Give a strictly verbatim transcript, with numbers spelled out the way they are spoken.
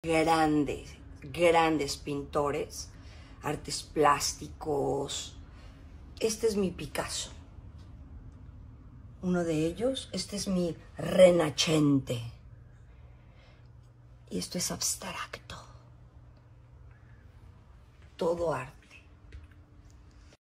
grandes, grandes pintores, artes plásticos. Este es mi Picasso. Uno de ellos, este es mi Renacente. Y esto es abstracto. Todo arte.